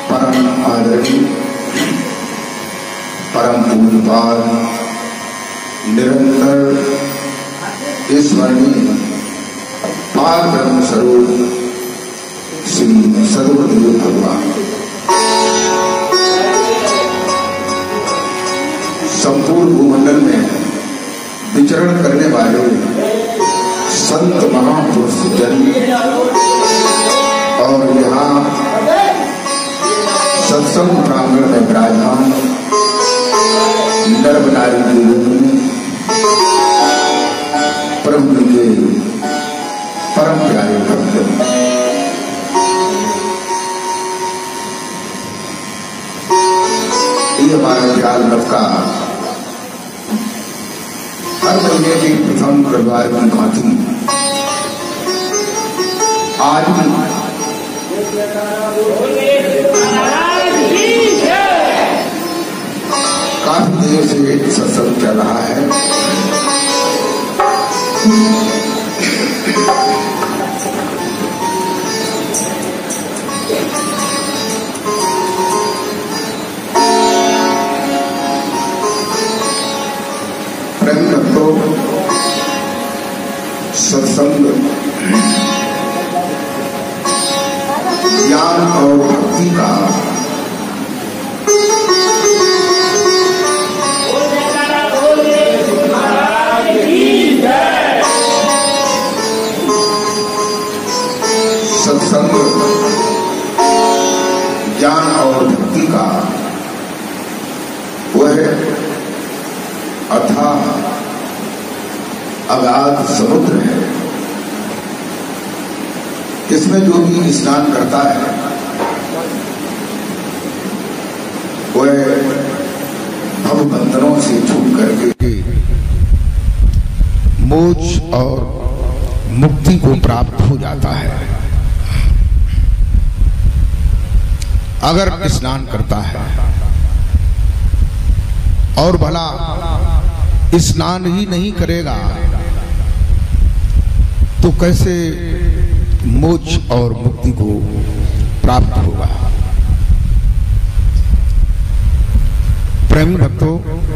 परम आदरणीय परम पूज्यपाद निरंतर ईश्वरीय पार ब्रह्म स्वरूप श्री सद्गुरुदेव भगवान संपूर्ण भूमंडल में विचरण करने वाले संत महापुरुष जन और यहाँ सत्संग प्रांगण में विराजमान नर नारी देवों प्रभु के परम प्यारे भक्त, ये हमारा ख्याल रखा हर महीने के प्रथम रविवार की भांति आज भी काफी देर से सत्संग चल रहा है। प्रेम भक्तों, सत्संग ज्ञान और भक्ति का सत्संग ज्ञान और भक्ति का वह अथाह अगाध समुद्र है। इसमें जो भी स्नान करता है वह भव बंधनों से छूट करके मोक्ष और मुक्ति को प्राप्त हो जाता है। अगर स्नान करता है और भला स्नान ही नहीं करेगा तो कैसे मोक्ष और मुक्ति को प्राप्त होगा। प्रेमी भक्तों,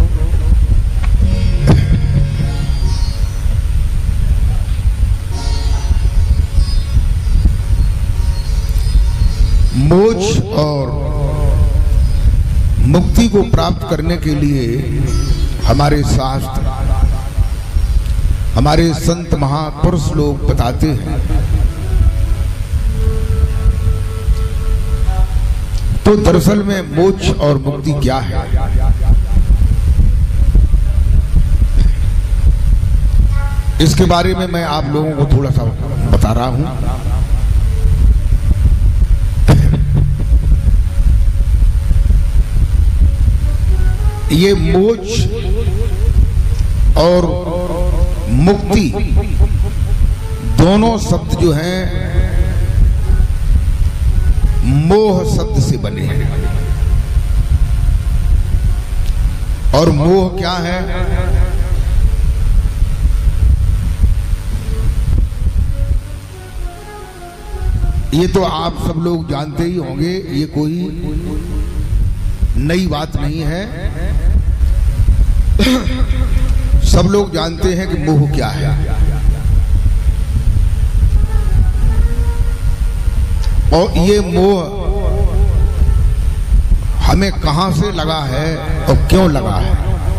मोक्ष और मुक्ति को प्राप्त करने के लिए हमारे शास्त्र, हमारे संत महापुरुष लोग बताते हैं। तो दरअसल में मोक्ष और मुक्ति क्या है? इसके बारे में मैं आप लोगों को थोड़ा सा बता रहा हूं। ये मोक्ष और मुक्ति दोनों शब्द जो हैं मोह शब्द से बने हैं। और मोह क्या है? ये तो आप सब लोग जानते ही होंगे, ये कोई नई बात नहीं है। सब लोग जानते हैं कि मोह क्या है। और ये मोह हमें कहां से लगा है और क्यों लगा है?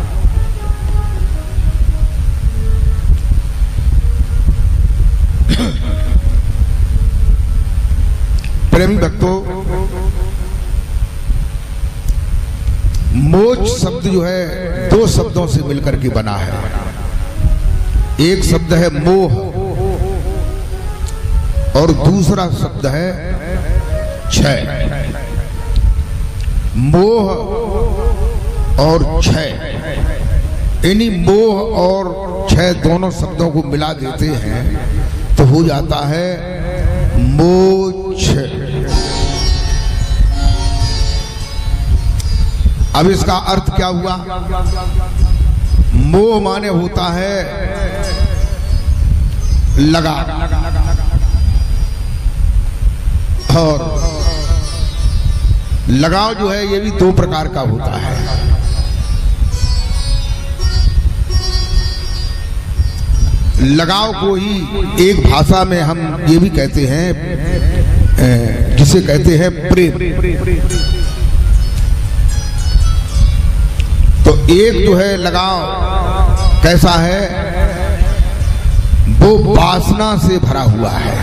प्रेमी भक्तों, मोक्ष शब्द जो है दो शब्दों से मिलकर के बना है। एक शब्द है मोह और दूसरा शब्द है क्षय। मोह और क्षय, यानी मोह और क्षय दोनों शब्दों को मिला देते हैं तो हो जाता है मोक्ष। अब इसका अर्थ क्या हुआ? मोह माने होता है लगा, और लगाव जो है ये भी दो प्रकार का होता है। लगाव को ही एक भाषा में हम ये भी कहते हैं, जिसे कहते हैं प्रेम। तो एक जो है लगाव कैसा है, वो वासना से भरा हुआ है,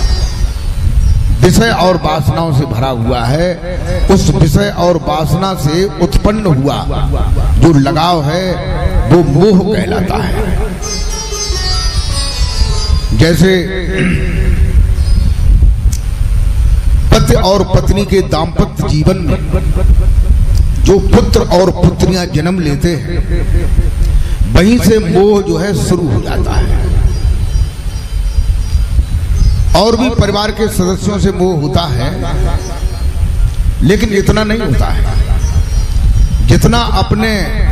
विषय और वासनाओं से भरा हुआ है। उस विषय और वासना से उत्पन्न हुआ जो लगाव है वो मोह कहलाता है। जैसे पति और पत्नी के दाम्पत्य जीवन में जो पुत्र और पुत्रियां जन्म लेते हैं, वहीं से मोह जो है शुरू हो जाता है। और भी परिवार के सदस्यों से मोह होता है, लेकिन इतना नहीं होता है जितना अपने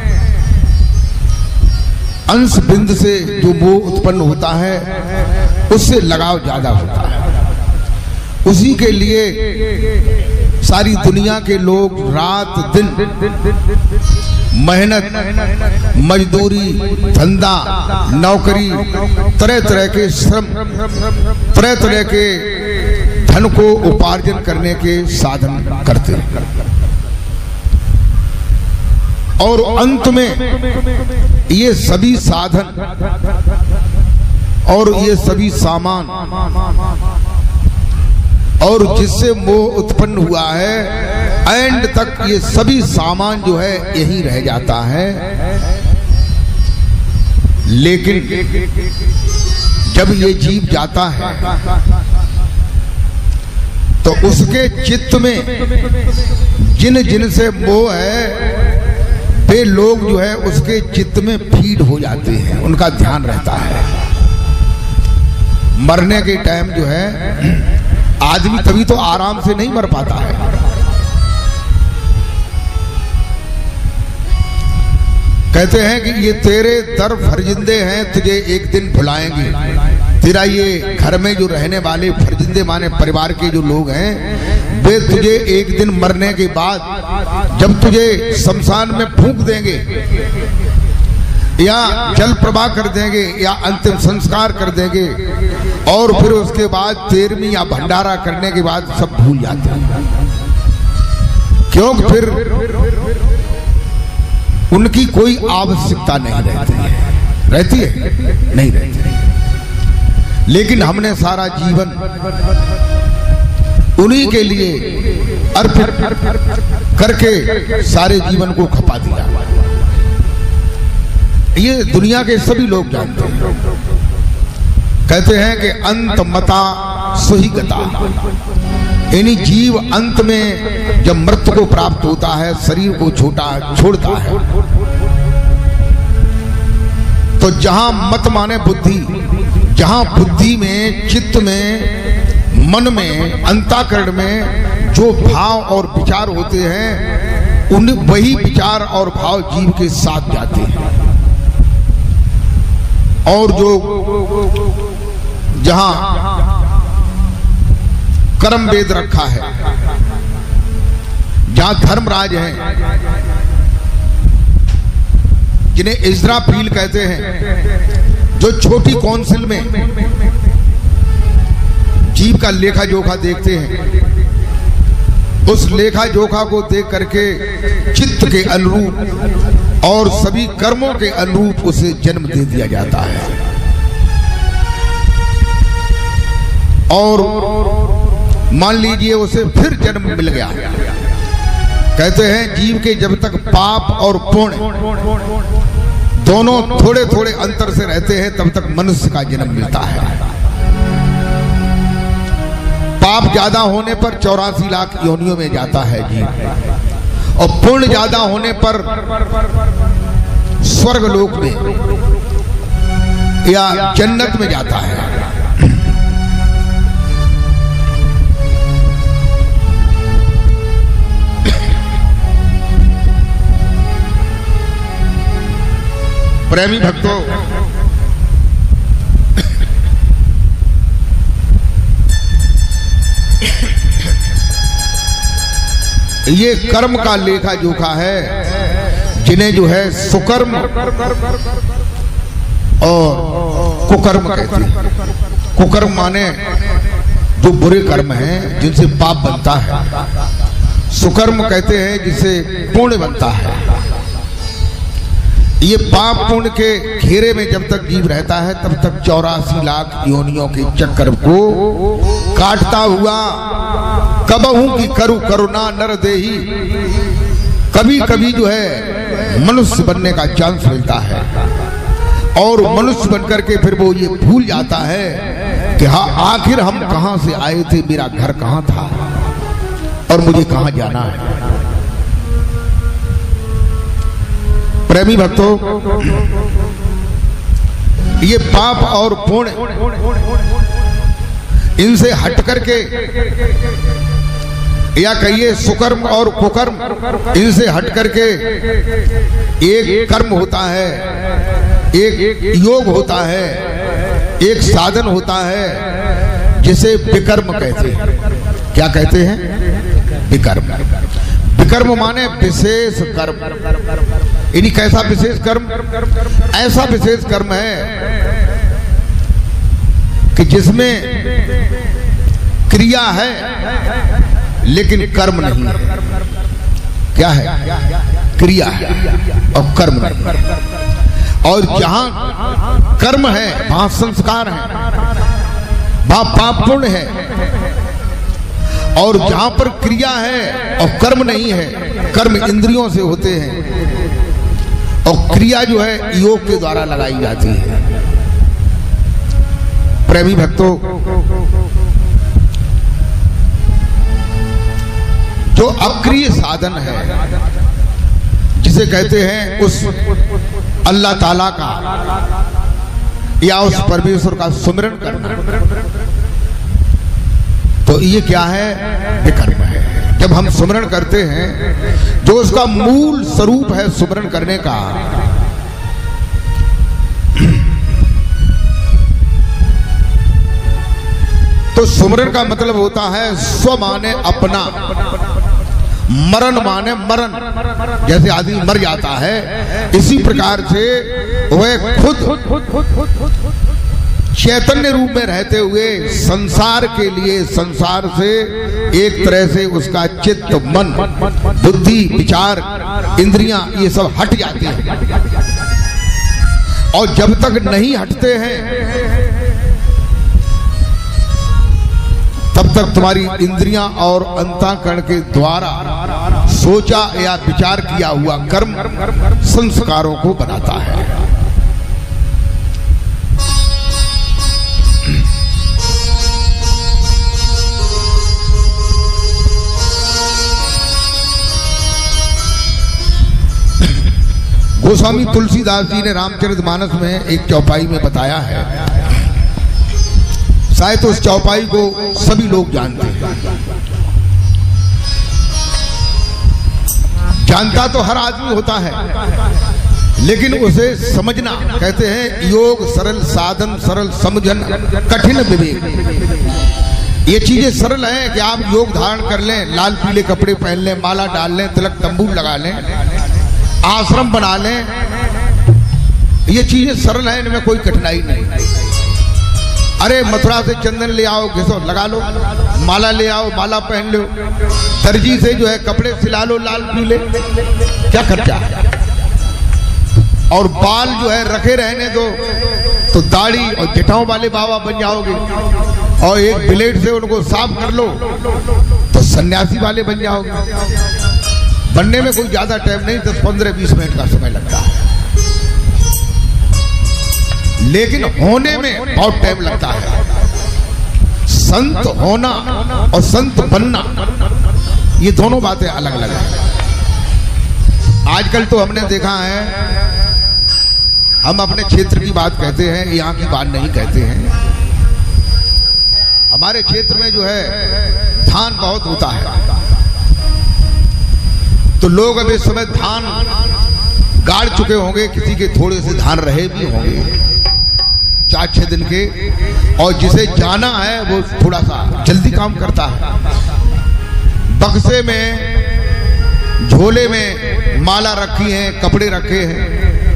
अंश बिंद से जो मोह उत्पन्न होता है, उससे लगाव ज्यादा होता है। उसी के लिए सारी दुनिया के लोग रात दिन मेहनत, मजदूरी, धंधा, नौकरी, तरह तरह के श्रम, तरह तरह के धन को उपार्जन करने के साधन करते हैं। और अंत में ये सभी साधन और ये सभी सामान और जिससे मोह उत्पन्न हुआ है, एंड तक ये सभी सामान जो है यही रह जाता है। लेकिन जब ये जीव जाता है तो उसके चित्त में जिन जिन से मोह है, वे लोग जो है उसके चित्त में फीड हो जाते हैं, उनका ध्यान रहता है। मरने के टाइम जो है आदमी तभी तो आराम से नहीं मर पाता है। कहते हैं कि ये तेरे दर फरिंदे हैं, तुझे एक दिन भुलाएंगे। तेरा ये घर में जो रहने वाले फरिंदे माने परिवार के जो लोग हैं, वे तुझे एक दिन मरने के बाद जब तुझे शमशान में फूंक देंगे या जल प्रवाह कर देंगे या अंतिम संस्कार कर देंगे, और फिर उसके बाद 13वीं या भंडारा करने के बाद सब भूल जाते हैं। क्योंकि फिर उनकी कोई आवश्यकता नहीं रहती है। रहती है? नहीं रहती है। लेकिन हमने सारा जीवन उन्हीं के लिए अर्पित करके सारे जीवन को खपा दिया। ये दुनिया के सभी लोग जानते हैं। कहते हैं कि अंत मता सुही गता, यानी जीव अंत में जब मृत्यु को प्राप्त होता है, शरीर को छोड़ता है, तो जहां मत माने बुद्धि, जहां बुद्धि में, चित्त में, मन में, अंतःकरण में जो भाव और विचार होते हैं, उन वही विचार और भाव जीव के साथ जाते हैं। और जो जहां कर्म वेद रखा है, जहां धर्मराज हैं, जिन्हें इज़राफील कहते हैं, जो छोटी काउंसिल में जीव का लेखा जोखा देखते हैं, उस लेखा जोखा को देख करके चित्त के अनुरूप और सभी कर्मों के अनुरूप उसे जन्म दे दिया जाता है। और मान लीजिए उसे फिर जन्म मिल गया। कहते हैं जीव के जब तक पाप और पुण्य दोनों थोड़े थोड़े अंतर से रहते हैं, तब तक मनुष्य का जन्म मिलता है। पाप ज्यादा होने पर 84 लाख योनियों में जाता है जीव, और पुण्य ज्यादा होने पर स्वर्ग लोक में या जन्नत में जाता है। प्रेमी भक्तों, ये कर्म का लेखा जोखा है, जिन्हें जो है सुकर्म और कुकर्म कहते हैं। कुकर्म माने जो बुरे कर्म हैं जिनसे पाप बनता है, सुकर्म कहते हैं जिससे पुण्य बनता है। ये पाप पुण्य के घेरे में जब तक जीव रहता है तब तक 84 लाख योनियों के चक्कर को काटता हुआ कबहू की करू करुणा नर देही, कभी कभी जो है मनुष्य बनने का चांस मिलता है और मनुष्य बनकर के फिर वो ये भूल जाता है कि हाँ आखिर हम कहां से आए थे, मेरा घर कहां था और मुझे कहां जाना है। प्रेमी भक्तों, ये पाप और पुण्य इनसे हट करके, या कहिए सुकर्म और कुकर्म इनसे हट करके एक कर्म होता है, एक योग होता है, एक साधन होता है जिसे विकर्म कहते हैं। क्या कहते हैं? विकर्म। विकर्म माने विशेष कर्म। यानी कैसा विशेष कर्म? ऐसा विशेष कर्म है कि जिसमें क्रिया है लेकिन कर्म नहीं है। क्या है? क्रिया है और कर्म नहीं। और जहां कर्म है वहां संस्कार है, वहां पाप पुण्य है, और जहां पर क्रिया है और कर्म नहीं है, कर्म इंद्रियों से होते हैं और क्रिया जो है योग के द्वारा लगाई जाती है। प्रेमी भक्तों, जो अक्रिय साधन है जिसे कहते हैं उस अल्लाह ताला का या उस परमेश्वर का सुमिरन करना, तो ये क्या है? विकर्म है। जब हम सुमिरन करते हैं जो उसका मूल स्वरूप है सुमिरन करने का, तो सुमिरन का मतलब होता है स्व माने अपना, मरण माने मरण। जैसे आदमी मर जाता है इसी प्रकार से वह खुद चैतन्य रूप में रहते हुए संसार के लिए, संसार से एक तरह से उसका चित्त, मन, बुद्धि, विचार, इंद्रियां ये सब हट जाते हैं। और जब तक नहीं हटते हैं तब तक तुम्हारी इंद्रियां और अंतःकरण के द्वारा सोचा या विचार किया हुआ कर्म संस्कारों को बनाता है। गोस्वामी तुलसीदास जी ने रामचरितमानस में एक चौपाई में बताया है, शायद उस चौपाई को सभी लोग जानते हैं। जानता तो हर आदमी होता है, लेकिन उसे समझना, कहते हैं योग सरल साधन सरल समझन कठिन विवेक। ये चीजें सरल हैं कि आप योग धारण कर लें, लाल पीले कपड़े पहन लें, माला डाल लें, तिलक तंबूर लगा लें, आश्रम बना लें, ये चीजें सरल हैं, इनमें कोई कठिनाई नहीं। अरे मथुरा से चंदन ले आओ, घिसो लगा लो, माला ले आओ, माला पहन लो, दर्जी से जो है कपड़े सिला लो लाल पीले, क्या खर्चा है। और बाल जो है रखे रहने दो तो दाढ़ी और जटाओं वाले बाबा बन जाओगे, और एक ब्लेड से उनको साफ कर लो तो सन्यासी वाले बन जाओगे। बनने में कोई ज्यादा टाइम नहीं, 10, 15, 20 मिनट का समय लगता है, लेकिन होने में बहुत टाइम लगता है। संत होना और संत बनना ये दोनों बातें अलग अलग हैं। आजकल तो हमने देखा है, हम अपने क्षेत्र की बात कहते हैं, यहाँ की बात नहीं कहते हैं। हमारे क्षेत्र में जो है धान बहुत होता है, तो लोग अब इस समय धान गाड़ चुके होंगे, किसी के थोड़े से धान रहे भी होंगे 4-6 दिन के, और जिसे जाना है वो थोड़ा सा जल्दी काम करता है। बक्से में झोले में माला रखी है, कपड़े रखे हैं,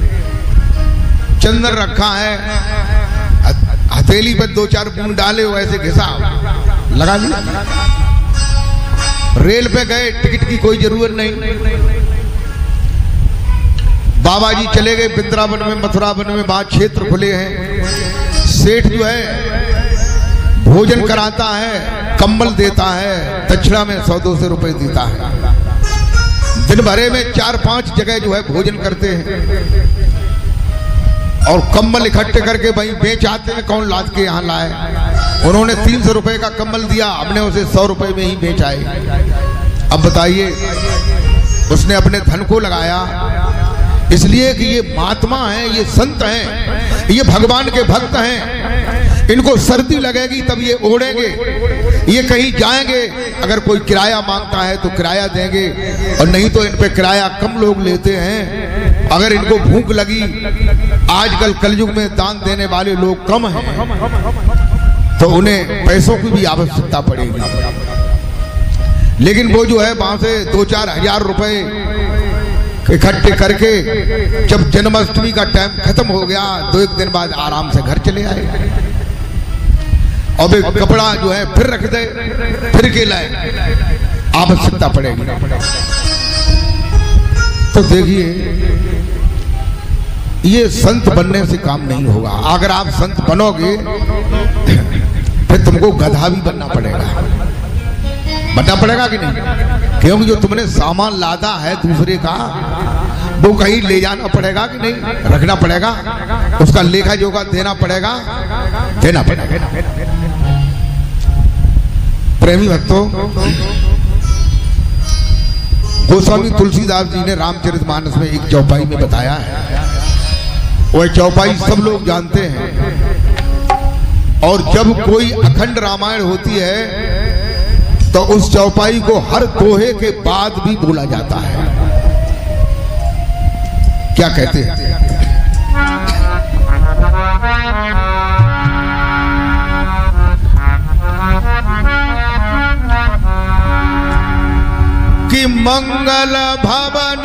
चंदन रखा है, हथेली पे 2-4 बूंद डाले हो ऐसे घिसा लगा लिया। रेल पे गए, टिकट की कोई जरूरत नहीं। बाबा जी चले गए वृंदावन में, मथुरावन में, वहां क्षेत्र खुले हैं। सेठ जो है भोजन कराता है, कंबल देता है, दक्षिणा में 100-200 रुपए देता है। दिन भरे में 4-5 जगह जो है भोजन करते हैं और कंबल इकट्ठे करके भाई बेच आते हैं। कौन लाद के यहाँ लाए? उन्होंने 300 रुपए का कंबल दिया, हमने उसे 100 रुपए में ही बेच आए। अब बताइए, उसने अपने धन को लगाया इसलिए कि ये महात्मा हैं, ये संत हैं, ये भगवान के भक्त हैं। इनको सर्दी लगेगी तब ये ओढ़ेंगे, ये कहीं जाएंगे, अगर कोई किराया मांगता है तो किराया देंगे, और नहीं तो इन पे किराया कम लोग लेते हैं। अगर इनको भूख लगी, आजकल कलयुग में दान देने वाले लोग कम हैं, तो उन्हें पैसों की भी आवश्यकता पड़ेगी। लेकिन वो जो है वहां से 2-4 हजार रुपए इकट्ठे करके जब जन्माष्टमी का टाइम खत्म हो गया, 2-1 दिन बाद आराम से घर चले आए। अब एक कपड़ा जो है फिर रख दे, फिर के लाए, आवश्यकता पड़ेगी। तो देखिए, ये संत बनने से काम नहीं होगा। अगर आप संत बनोगे फिर तुमको गधा भी बनना पड़ेगा कि नहीं? क्योंकि जो तुमने सामान लादा है दूसरे का, वो कहीं ले जाना पड़ेगा कि नहीं? रखना पड़ेगा, उसका लेखा जोखा देना पड़ेगा। प्रेमी भक्तों, गोस्वामी तुलसीदास जी ने रामचरितमानस में एक चौपाई में बताया है, वह चौपाई सब लोग जानते हैं। और जब कोई अखंड रामायण होती है तो उस चौपाई को हर दोहे के बाद भी बोला जाता है। क्या कहते हैं? कि मंगल भवन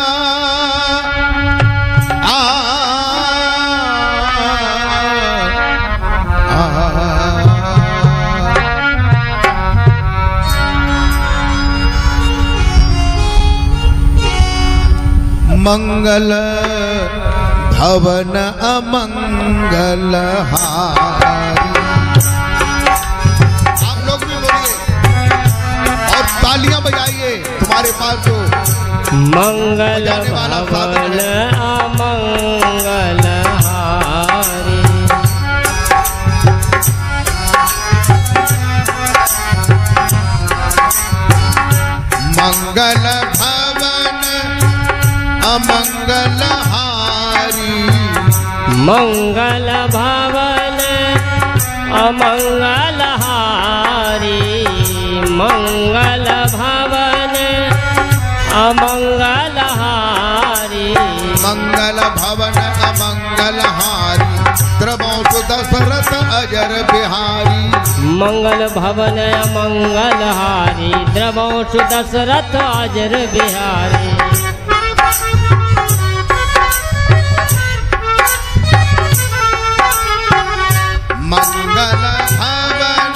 मंगल भवन अमंगल हारी। आप लोग भी बोलिए और तालियां बजाइए। तुम्हारे पास जो मंगल भवन अमंगल हारी, मंगल अमंगल हारी, मंगल भवन अमंगल हारी, मंगल भवन अमंगल हारी, मंगल भवन अमंगल हारी, द्रवंश दशरथ अजर बिहारी। मंगल भवन अमंगल हारी, द्रवंश दशरथ अजर बिहारी। मंगल भवन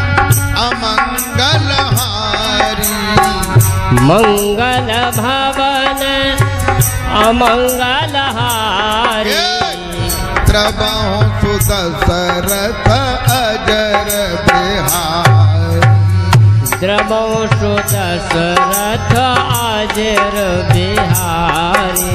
अमंगल हारी, मंगल भवन अमंगल हारी, द्रवंश दशरथ अजर बिहारी, द्रवंश दशरथ अजर बिहारी।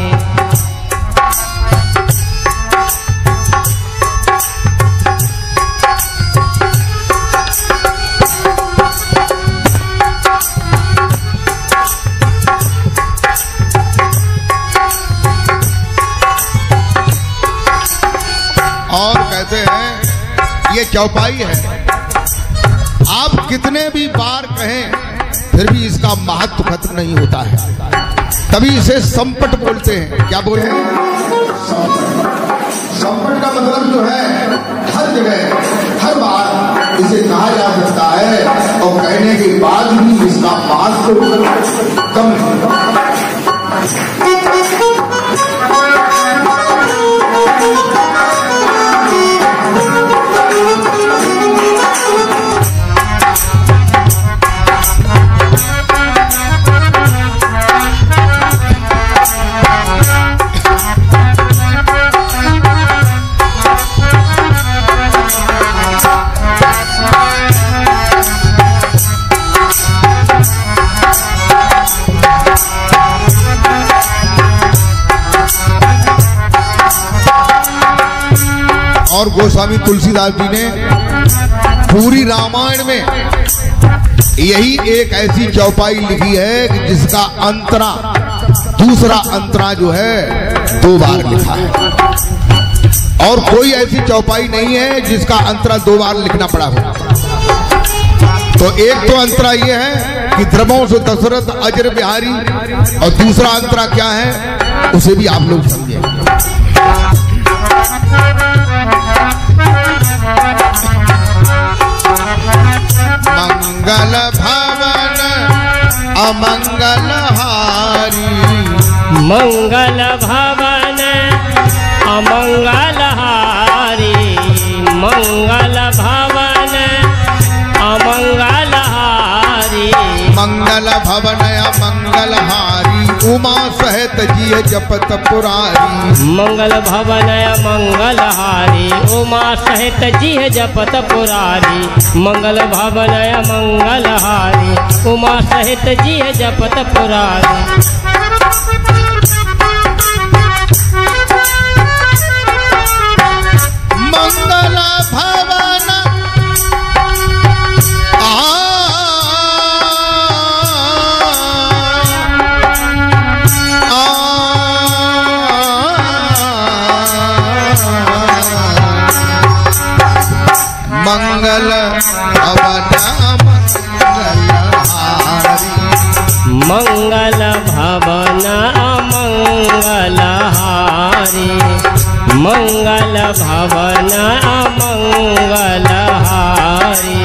और कहते हैं ये चौपाई है, आप कितने भी बार कहें फिर भी इसका महत्व खत्म नहीं होता है। तभी इसे संपट बोलते हैं। क्या बोलते हैं? संपट का मतलब जो है हर जगह हर बार इसे कहा जा सकता है, और कहने के बाद भी इसका महत्व कम नहीं होता। गोस्वामी तुलसीदास जी ने पूरी रामायण में यही एक ऐसी चौपाई लिखी है कि जिसका अंतरा, दूसरा अंतरा जो है 2 बार लिखा है, और कोई ऐसी चौपाई नहीं है जिसका अंतरा 2 बार लिखना पड़ा हो। तो एक तो अंतरा ये है कि द्रवों से दशरथ अजर बिहारी, और दूसरा अंतरा क्या है उसे भी आप लोग समझे। मंगल भवन अमंगल हारी, मंगल भवन अमंगल हारी, मंगल भवन अमंगल हारी, मंगल भवन अमंगल हारी, उमा सहित जिय जपत पुरारी, मंगल भवन मंगल हारी, उमा सहित जिय जपत पुरारी, मंगल भवन मंगल हारी, उमा सहित जिय जपत पुरारी। मंगल भवन मंगल भवन मंगल हारी, मंगल भवन मंगल हारी, मंगल भवन मंगल हारी।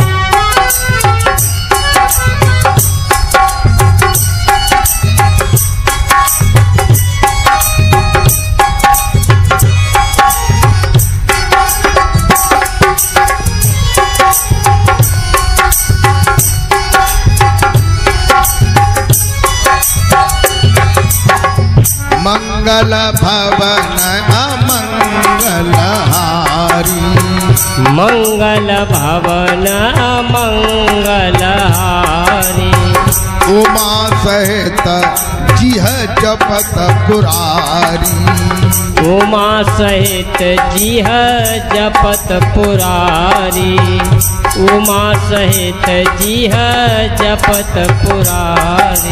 मंगल भवन अमंगल हारी, मंगल भवन मंगल हारी, उमा सहित जिह जपत पुरारी, उमा सहित जिह जपत पुरारी, उमा सहित जिह जपत पुरारी।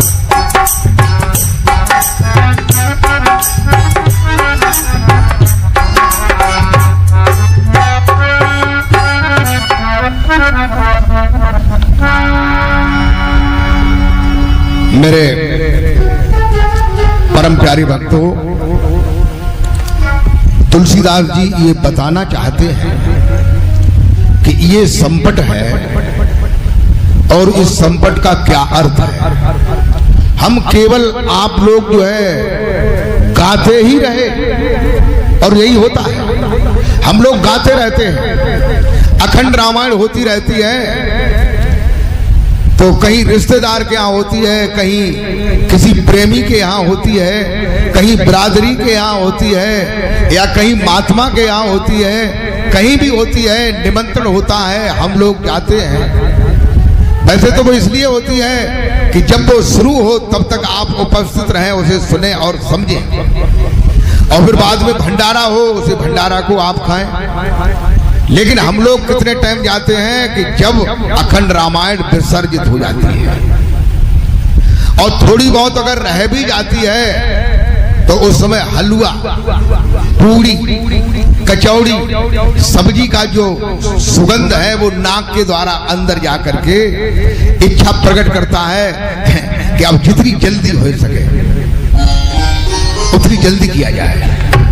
मेरे परम प्यारे भक्तों, तुलसीदास जी ये बताना चाहते हैं कि ये संपट है और इस संपट का क्या अर्थ है। हम केवल आप लोग जो है गाते ही रहे और यही होता है, हम लोग गाते रहते हैं, अखंड रामायण होती रहती है, तो कहीं रिश्तेदार के यहाँ होती है, कहीं किसी प्रेमी के यहाँ होती है, कहीं बिरादरी के यहाँ होती है, या कहीं महात्मा के यहाँ होती है, कहीं भी होती है, निमंत्रण होता है, हम लोग जाते हैं। वैसे तो वो इसलिए होती है कि जब वो शुरू हो तब तक आप उपस्थित रहें, उसे सुने और समझें, और फिर बाद में भंडारा हो उसे भंडारा को आप खाएं। लेकिन हम लोग कितने टाइम जाते हैं कि जब अखंड रामायण विसर्जित हो जाती है, और थोड़ी बहुत अगर रह भी जाती है तो उस समय हलवा, पूड़ी, कचौड़ी, सब्जी का जो सुगंध है वो नाक के द्वारा अंदर जा करके इच्छा प्रकट करता है कि अब जितनी जल्दी हो सके उतनी जल्दी किया जाए।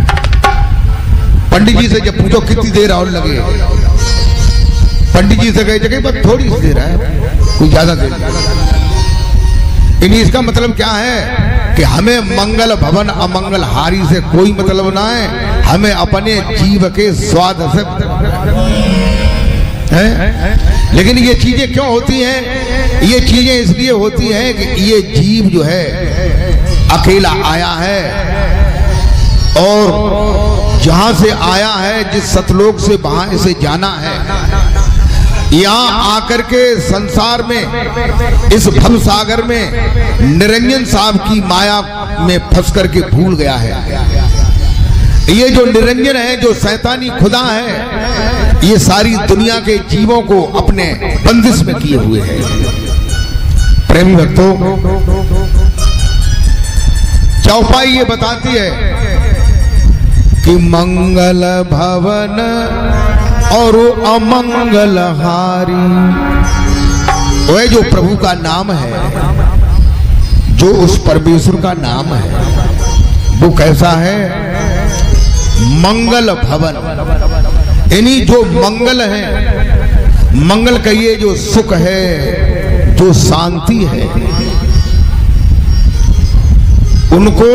पंडित जी से जब पूछो कितनी देर और लगे, पंडित जी से कहे जगह बस थोड़ी सी देर है, कोई ज्यादा देर नहीं। इसका मतलब क्या है कि हमें मंगल भवन अमंगल हारी से कोई मतलब ना है, हमें अपने जीव के स्वाद से है। लेकिन ये चीजें क्यों होती हैं? ये चीजें इसलिए होती हैं कि ये जीव जो है अकेला आया है, और जहां से आया है, जिस सतलोक से वहां से जाना है, यहाँ आकर के संसार में, इस भव सागर में निरंजन साहब की माया में फंस करके भूल गया है। ये जो निरंजन है, जो शैतानी खुदा है, ये सारी दुनिया के जीवों को अपने बंदिश में किए हुए है। प्रेमी भक्तों, चौपाई ये बताती है कि मंगल भवन और अमंगल हारी, वह जो प्रभु का नाम है, जो उस परमेश्वर का नाम है, वो कैसा है? मंगल भवन, यानी जो मंगल है, मंगल कहिए जो सुख है, जो शांति है, उनको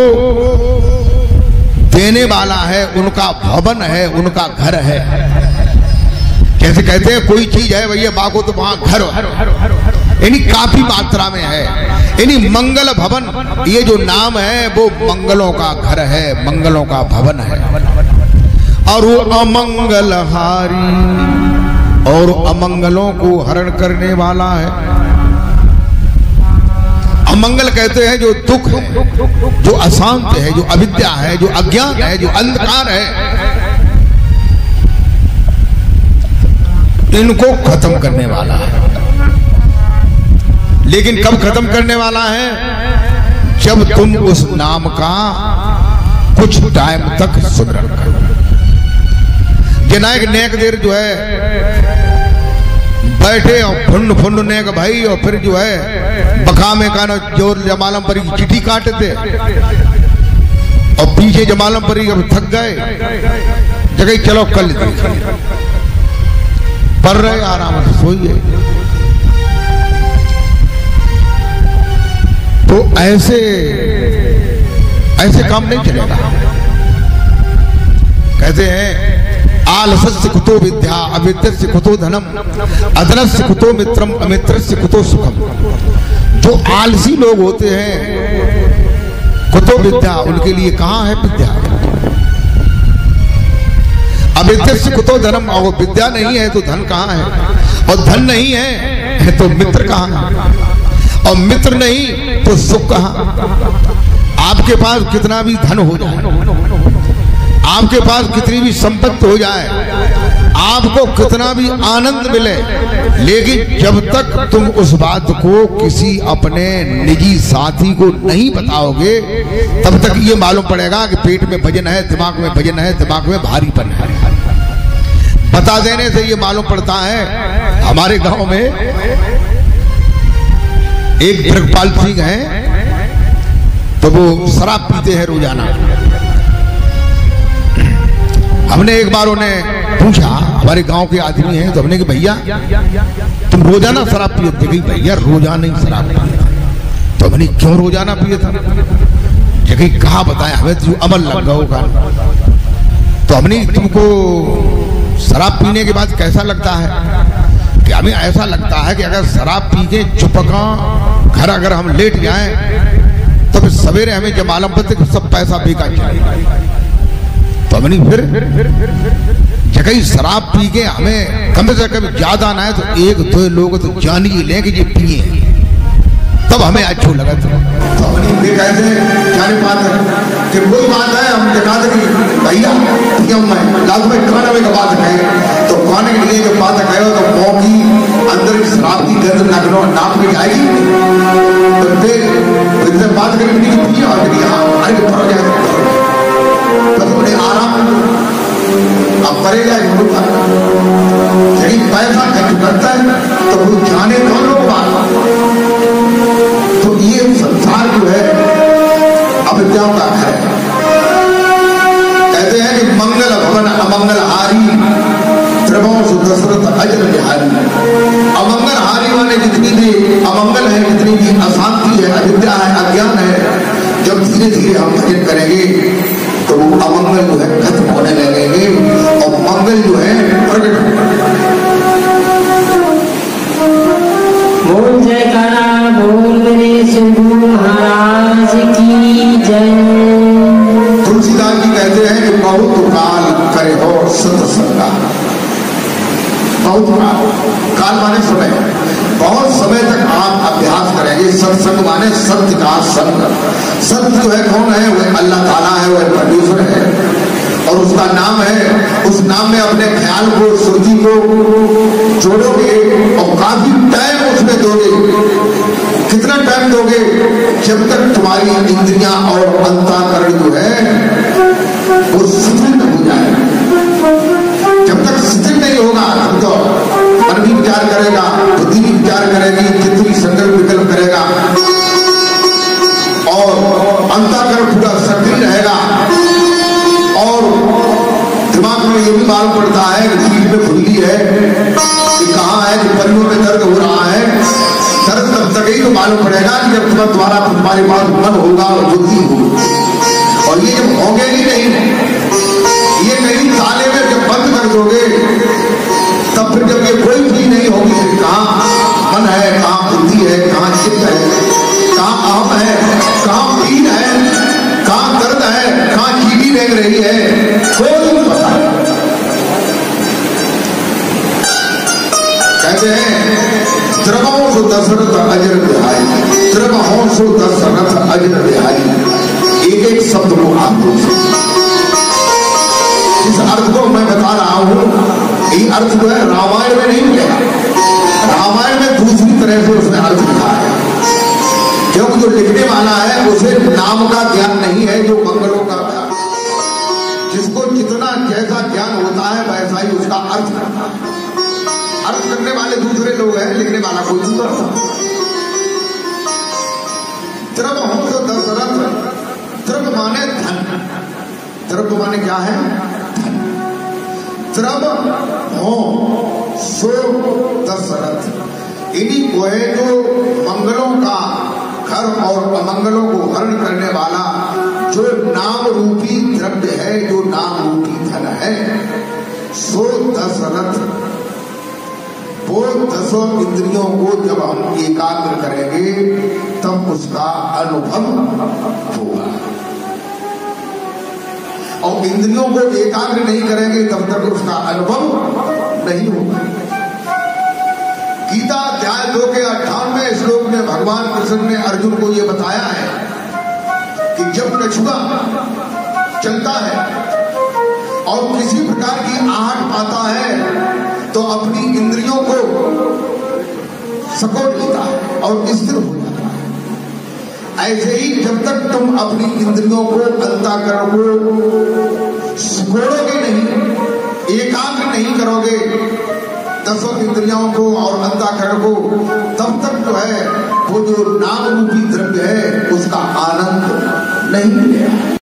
देने वाला है, उनका भवन है, उनका घर है। जैसे कहते हैं कोई चीज है भैया बागो तो वहां घर, यानी काफी मात्रा में है। यानी मंगल भवन, ये जो नाम है वो मंगलों का घर है, मंगलों का भवन है। और वो अमंगल हारी, और अमंगलों को हरण करने वाला है। अमंगल कहते हैं जो दुख है, जो अशांत है, जो अविद्या है, जो अज्ञान है, जो अंधकार है, इनको खत्म करने वाला है। लेकिन कब खत्म करने वाला है? जब तुम उस नाम का कुछ टाइम तक सुमरण करो। जनाक नेक देर जो है बैठे और फुंड फुंड नेक भाई, और फिर जो है बखा में कानो जोर जमालम परी की चिट्ठी काटते, और पीछे जमालम परी अब थक गए, जगह चलो कल देखें, पढ़ रहे आराम से सोइए। तो ऐसे काम नहीं चलेगा। कहते हैं आलस्य कुतो विद्या, अविद्यस्य कुतो धनम, अधनस्य कुतो मित्रम, अमित्रस्य कुतो सुखम। जो आलसी लोग होते हैं, कुतो विद्या, उनके लिए कहाँ है विद्या? अविद्यस्य कुतो धनम, और विद्या नहीं है तो धन कहाँ है? और धन नहीं है तो मित्र कहाँ है? और मित्र नहीं तो सुख कहाँ? आपके पास कितना भी धन हो जाए, आपके पास कितनी भी संपत्ति हो जाए, आपको कितना भी आनंद मिले, लेकिन जब तक तुम उस बात को किसी अपने निजी साथी को नहीं बताओगे, तब तक ये मालूम पड़ेगा कि पेट में वजन है, दिमाग में वजन है, दिमाग में भारीपन है। बता देने से ये मालूम पड़ता है। हमारे गांव में एक भृगपाल सिंह है, तो वो शराब पीते हैं रोजाना। हमने एक बार उन्हें पूछा, हमारे गांव के आदमी हैं, तो हमने कहा भैया तुम रोजाना शराब पिए थे? भैया रोजाना ही शराब पिए। तो हमने क्यों रोजाना पिए था? जगह कहा बताया, हमें तो अमल लग गया होगा। तो हमने तुमको शराब पीने के बाद कैसा लगता है? कि हमें ऐसा लगता है कि अगर शराब पी के चुपका घर अगर हम लेट जाएं, तो फिर सवेरे हमें जब मालूम पड़ता है सब पैसा बेकार चलेगा। तो हमने फिर जगह शराब पी के हमें कम से कम ज्यादा ना है तो एक दो लोग तो जान ही लें कि ये पिए, तब हमें अच्छा लगा। तो हमने कैसे जाने पाते कि कोई बात है, हम दिखा दें कि भैया क्यों मैं लाख में खाना में बात है, तो खाने के लिए जब बात कहे तो मौकी अंदर शराब की गंध नगनों नाप के आएगी, तो फिर बात करेंगे पिए और अरे पड़ जाए तो थोड़े आराम अब पड़ेगा। यदि पैसा खर्च करता है तो वो जाने कौन लोग बात। तो ये संसार जो है अविद्याओं का घर है। कहते हैं कि मंगल भवन अमंगल हारी, त्रिभुवन सुदशरथ अजर बिहारी। अमंगल हारी माने जितनी भी अमंगल है, जितनी भी अशांति है, अविद्या है, अज्ञान है, जब धीरे धीरे हम भजन करेंगे तो वो अमंगल जो है खत्म होने लगेंगे और मंगल जो है प्रकट बोल जयकारा बोल मेरे शंभू महाराज की जय। तुलसीदास जी कहते हैं कि बहुत काल करे हो सत्संगा। बहुत काल माने समय, बहुत समय तक आप अभ्यास करेंगे। सत्संग माने सत्य का संग। सत्य जो है कौन है? वह अल्लाह ताला है, वह परमेश्वर है। और उसका नाम है, उस नाम में अपने ख्याल को, सुरती को जोड़ोगे और काफी टाइम उसमें दोगे। कितना टाइम दोगे? जब तक तुम्हारी इंद्रियां और अंतःकरण जो है वो शिथिल न हो जाए। जब तक शिथिल नहीं होगा तब तो मन भी विचार करेगा, बुद्धि भी विचार करेगी, चित्त भी संकल्प विकल्प करेगा और अंतःकरण पूरा सक्रिय रहेगा। और दिमाग में ये भी मालूम पड़ता है कि पीठ में खुजली है कि कहाँ है, कि परियों में दर्द हो रहा है। दर्द तब तक ही तो मालूम पड़ेगा कि जब तुम्हारे पास मन होगा और बुद्धि होगी। और ये जब होगे ही नहीं, ये कहीं ताले में जब बंद कर दोगे तब फिर जब ये कोई चीज नहीं होगी, फिर कहाँ मन है, कहाँ बुद्धि है, कहाँ चित्त है, कहाँ अहम है, कहाँ पीड़ है, कहाँ दर्द है, कहाँ चीटी देख रही है, कोई नहीं पता। कहते हैं द्रवों सो दशरथ अजर बिहारी, द्रवों सो दशरथ अजर बिहारी। एक एक शब्द को आप बोल सकते। इस अर्थ को मैं बता रहा हूं, ये अर्थ जो है रामायण में नहीं मिलेगा। रामायण में दूसरी तरह से उसने अर्थ लिखा है, क्योंकि जो लिखने वाला है उसे नाम का ज्ञान नहीं है, जो मंगलों का ज्ञान। जिसको जितना जैसा ज्ञान होता है वैसा ही उसका अर्थ करता है। अर्थ करने वाले दूसरे लोग हैं, लिखने वाला कोई दूसरा था। द्रव हो तो दशरथ, द्रव माने धन। द्रव माने क्या है? धन। द्रव हो सो दशरथ, इन्हीं को है जो मंगलों का घर और अमंगलों को हरण करने वाला जो नाम रूपी द्रव्य है, जो नाम रूपी धन है, सो दशरथ। वो 10 इंद्रियों को जब हम एकाग्र करेंगे तब उसका अनुभव होगा। और इंद्रियों को एकाग्र नहीं करेंगे तब तक उसका अनुभव नहीं होगा। गीता अध्याय 2 के 58वें श्लोक में भगवान कृष्ण ने अर्जुन को यह बताया है कि जब कछुआ चलता है और किसी प्रकार की आहट पाता है तो अपनी इंद्रियों को सकोड़ लेता है और स्थिर हो जाता है। ऐसे ही जब तक तुम अपनी इंद्रियों को, अंतःकरण को सकोड़ोगे नहीं, एकाग्र नहीं करोगे 10 इंद्रियों को और अंतःकरण को, तब तक जो है वो जो नाम रूपी द्रव्य है उसका आनंद नहीं मिलेगा।